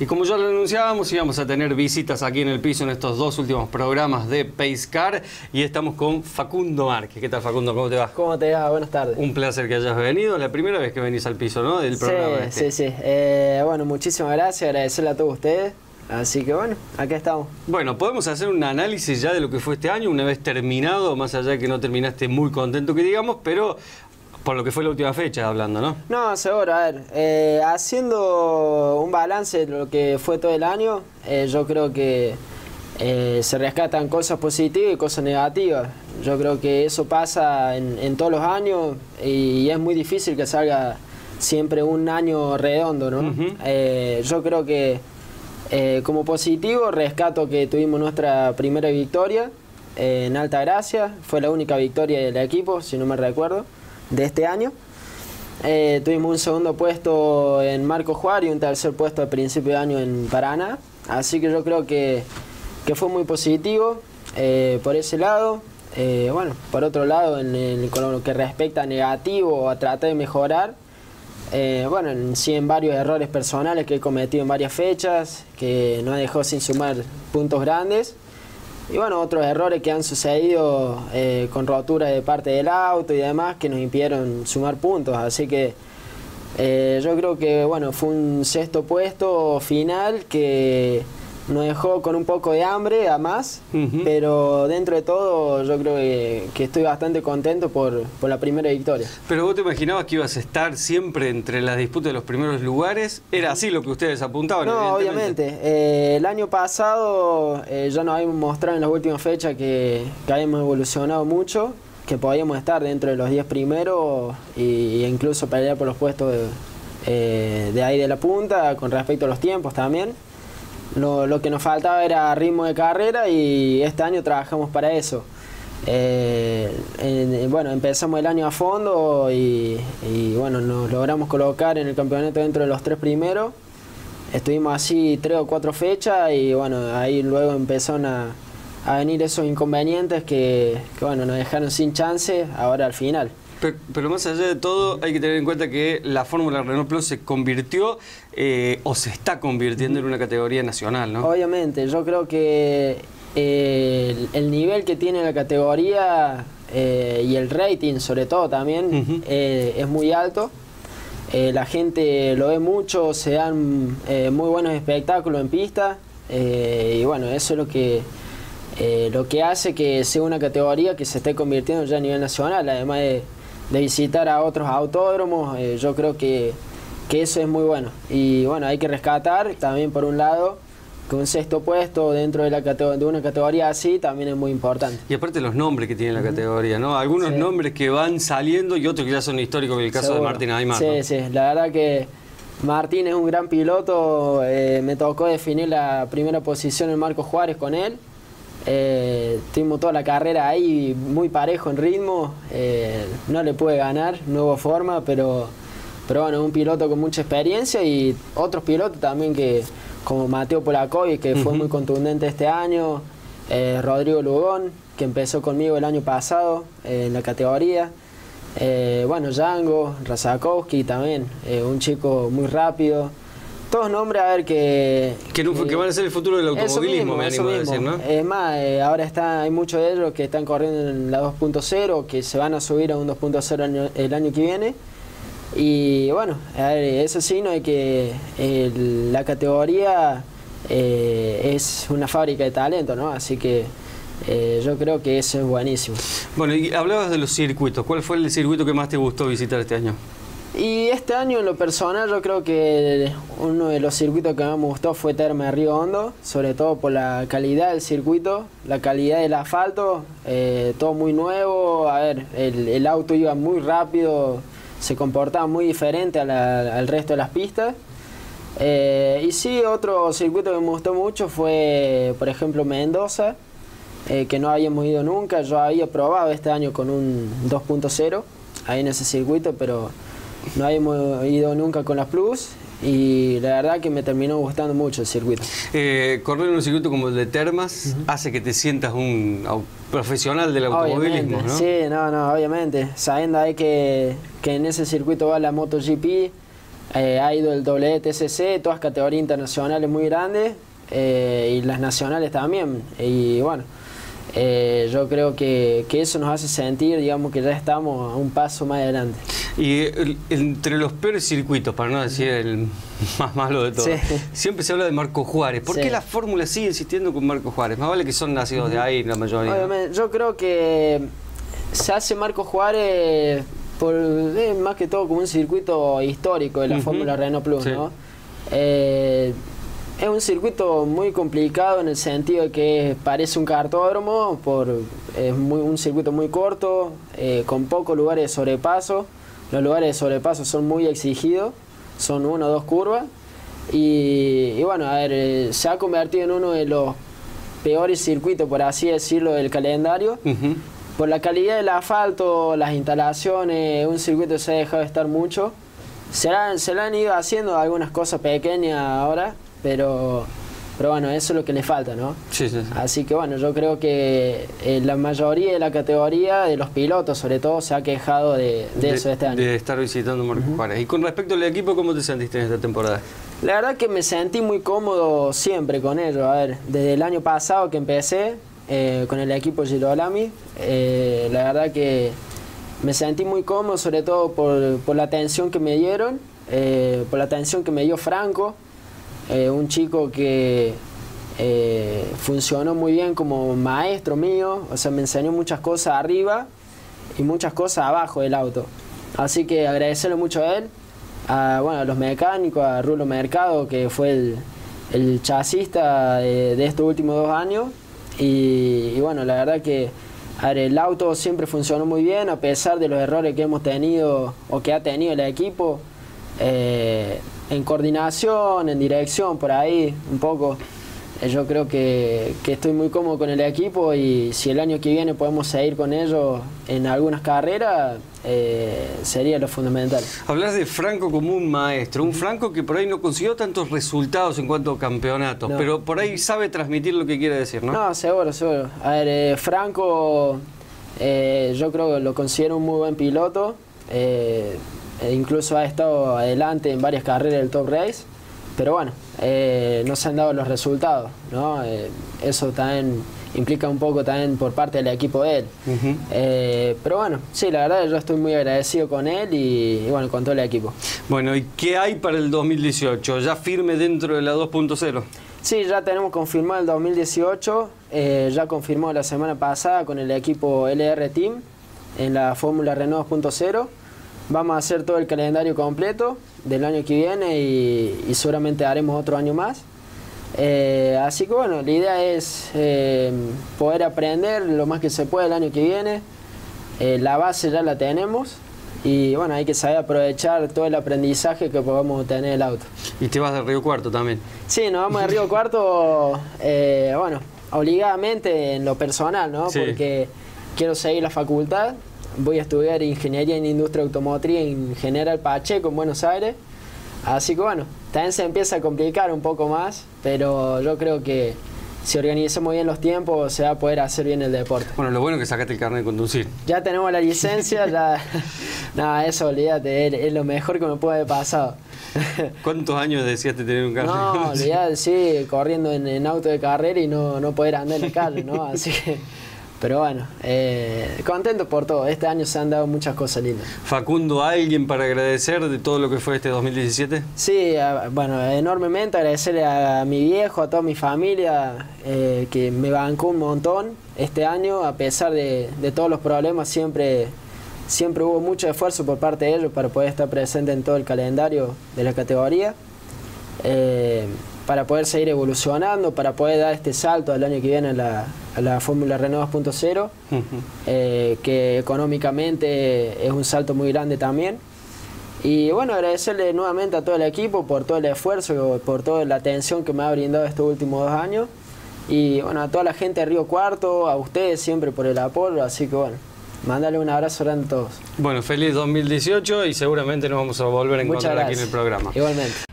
Y como ya lo anunciábamos, íbamos a tener visitas aquí en el piso en estos dos últimos programas de Pacecar y estamos con Facundo Márquez. ¿Qué tal, Facundo? ¿Cómo te va? ¿Cómo te va? Buenas tardes. Un placer que hayas venido. La primera vez que venís al piso, ¿no? Del programa Sí. Bueno, muchísimas gracias. Agradecerle a todos ustedes. Así que bueno, acá estamos. Bueno, podemos hacer un análisis ya de lo que fue este año, una vez terminado, más allá de que no terminaste muy contento que digamos, pero por lo que fue la última fecha hablando, ¿no? No, seguro, a ver, haciendo un balance de lo que fue todo el año, yo creo que se rescatan cosas positivas y cosas negativas. Yo creo que eso pasa en todos los años y es muy difícil que salga siempre un año redondo, ¿no? Yo creo que como positivo rescato que tuvimos nuestra primera victoria en Altagracia, fue la única victoria del equipo, si no me recuerdo, de este año. Tuvimos un segundo puesto en Marco Juárez y un tercer puesto al principio de año en Paraná, así que yo creo que fue muy positivo por ese lado. Bueno, por otro lado, con lo que respecta a negativo, a tratar de mejorar, bueno, en varios errores personales que he cometido en varias fechas, que no he dejado sin sumar puntos grandes. Y bueno, otros errores que han sucedido con roturas de parte del auto y demás que nos impidieron sumar puntos. Así que yo creo que bueno, fue un sexto puesto final que nos dejó con un poco de hambre a más, pero dentro de todo yo creo que estoy bastante contento por la primera victoria. ¿Pero vos te imaginabas que ibas a estar siempre entre las disputas de los primeros lugares? ¿Era así lo que ustedes apuntaban? No, obviamente. El año pasado ya nos habíamos mostrado en las últimas fechas que habíamos evolucionado mucho, que podíamos estar dentro de los 10 primeros e incluso pelear por los puestos de ahí de la punta, con respecto a los tiempos también. Lo que nos faltaba era ritmo de carrera y este año trabajamos para eso. Bueno, empezamos el año a fondo y bueno, nos logramos colocar en el campeonato dentro de los 3 primeros. Estuvimos así 3 o 4 fechas y bueno, ahí luego empezaron a venir esos inconvenientes que bueno, nos dejaron sin chance ahora al final. Pero más allá de todo, hay que tener en cuenta que la Fórmula Renault Plus se convirtió o se está convirtiendo en una categoría nacional, ¿no? Obviamente, yo creo que el nivel que tiene la categoría y el rating sobre todo también es muy alto. La gente lo ve mucho, se dan muy buenos espectáculos en pista y bueno, eso es lo que hace que sea una categoría que se esté convirtiendo ya a nivel nacional, además de visitar a otros autódromos. Yo creo que eso es muy bueno y bueno, hay que rescatar también por un lado que un sexto puesto dentro de una categoría así también es muy importante. Y aparte los nombres que tiene la categoría, ¿no? Algunos nombres que van saliendo y otros que ya son históricos, en el caso de Martín Aymar, sí, ¿no? Sí, la verdad que Martín es un gran piloto. Me tocó definir la primera posición en Marco Juárez con él. Tuvimos toda la carrera ahí muy parejo en ritmo, no le pude ganar, no hubo forma, pero bueno, un piloto con mucha experiencia y otros pilotos también como Mateo Polakovic, que fue muy contundente este año, Rodrigo Lugón, que empezó conmigo el año pasado en la categoría, bueno, Django, Rasakowski también, un chico muy rápido. Todos nombres, a ver, que van a ser el futuro del automovilismo, me animo a decir, ¿no? Es más, ahora hay muchos de ellos que están corriendo en la 2.0, que se van a subir a un 2.0 el año que viene. Y bueno, a ver, eso sí, no hay que la categoría es una fábrica de talento, ¿no? Así que yo creo que eso es buenísimo. Bueno, y hablabas de los circuitos. ¿Cuál fue el circuito que más te gustó visitar este año? Y este año en lo personal yo creo que uno de los circuitos que más me gustó fue Termas de Río Hondo, sobre todo por la calidad del circuito, la calidad del asfalto, todo muy nuevo. A ver, el auto iba muy rápido, se comportaba muy diferente al resto de las pistas. Y sí, otro circuito que me gustó mucho fue, por ejemplo, Mendoza, que no habíamos ido nunca. Yo había probado este año con un 2.0 ahí en ese circuito, pero no habíamos ido nunca con las Plus y la verdad que me terminó gustando mucho el circuito. Correr en un circuito como el de Termas hace que te sientas un profesional del automovilismo, ¿no? Sí, no, obviamente. Sabiendo ahí que en ese circuito va la MotoGP, ha ido el WTCC, todas categorías internacionales muy grandes, y las nacionales también. Y bueno, yo creo que eso nos hace sentir, digamos, que ya estamos a un paso más adelante. Y entre los peores circuitos, para no decir el más malo de todos, sí, siempre se habla de Marco Juárez. ¿Por qué la fórmula sigue insistiendo con Marco Juárez? Más vale que son nacidos de ahí la mayoría. Obviamente, yo creo que se hace Marco Juárez por, más que todo como un circuito histórico de la Fórmula Renault Plus, sí, ¿no? Es un circuito muy complicado en el sentido de que parece un kartódromo, es un circuito muy corto, con pocos lugares de sobrepaso. Los lugares de sobrepaso son muy exigidos, son 1 o 2 curvas. Y bueno, a ver, se ha convertido en uno de los peores circuitos, por así decirlo, del calendario. Por la calidad del asfalto, las instalaciones, un circuito que se ha dejado de estar mucho. Se le han ido haciendo algunas cosas pequeñas ahora, pero bueno, eso es lo que le falta, ¿no? Sí, sí, sí. Así que bueno, yo creo que la mayoría de la categoría, de los pilotos sobre todo, se ha quejado de eso este año. De estar visitando Marco Juárez. Y con respecto al equipo, ¿cómo te sentiste en esta temporada? La verdad que me sentí muy cómodo siempre con ellos. A ver, desde el año pasado que empecé con el equipo Girolami, la verdad que me sentí muy cómodo, sobre todo por la atención que me dieron, por la atención que me dio Franco. Un chico que funcionó muy bien como maestro mío, o sea, me enseñó muchas cosas arriba y muchas cosas abajo del auto. Así que agradecerle mucho a él, a los mecánicos, a Rulo Mercado, que fue el chasista de estos últimos 2 años. Y bueno, la verdad que el auto siempre funcionó muy bien, a pesar de los errores que hemos tenido o que ha tenido el equipo. En coordinación, en dirección, por ahí, un poco. Yo creo que estoy muy cómodo con el equipo y si el año que viene podemos seguir con ellos en algunas carreras, sería lo fundamental. Hablas de Franco como un maestro, un Franco que por ahí no consiguió tantos resultados en cuanto a campeonatos, no, pero por ahí sabe transmitir lo que quiere decir, ¿no? No, seguro, seguro. A ver, Franco, yo creo que lo considero un muy buen piloto. Incluso ha estado adelante en varias carreras del Top Race, pero bueno, no se han dado los resultados, ¿no? Eso también implica un poco también por parte del equipo de él. Pero bueno, sí, la verdad yo estoy muy agradecido con él y bueno, con todo el equipo. Bueno, ¿y qué hay para el 2018? ¿Ya firme dentro de la 2.0? Sí, ya tenemos confirmado el 2018, ya confirmó la semana pasada con el equipo LR Team en la Fórmula Renault 2.0. Vamos a hacer todo el calendario completo del año que viene y seguramente haremos otro año más. Así que bueno, la idea es poder aprender lo más que se puede el año que viene. La base ya la tenemos y bueno, hay que saber aprovechar todo el aprendizaje que podamos tener en el auto. ¿Y te vas de Río Cuarto también? Sí, nos vamos de Río Cuarto, bueno, obligadamente en lo personal, ¿no? Sí. Porque quiero seguir la facultad. Voy a estudiar Ingeniería en Industria Automotriz en General Pacheco, en Buenos Aires. Así que bueno, también se empieza a complicar un poco más, pero yo creo que si organizamos bien los tiempos se va a poder hacer bien el deporte. Bueno, lo bueno es que sacaste el carnet de conducir. Ya tenemos la licencia, ya... Nada, eso olvídate, es lo mejor que me puede haber pasado. ¿Cuántos años deseaste tener un carnet? No, olvídate, sí, corriendo en auto de carrera y no poder andar en la calle, ¿no? Así que... Pero bueno, contento por todo. Este año se han dado muchas cosas lindas. Facundo, ¿alguien para agradecer de todo lo que fue este 2017? Sí, bueno, enormemente agradecerle a mi viejo, a toda mi familia, que me bancó un montón este año. A pesar de todos los problemas, siempre hubo mucho esfuerzo por parte de ellos para poder estar presente en todo el calendario de la categoría. Para poder seguir evolucionando, para poder dar este salto al año que viene a la Fórmula Renault 2.0, que económicamente es un salto muy grande también. Y bueno, agradecerle nuevamente a todo el equipo por todo el esfuerzo, por toda la atención que me ha brindado estos últimos 2 años. Y bueno, a toda la gente de Río Cuarto, a ustedes siempre por el apoyo, así que bueno, mándale un abrazo grande a todos. Bueno, feliz 2018 y seguramente nos vamos a volver a encontrar aquí en el programa. Igualmente.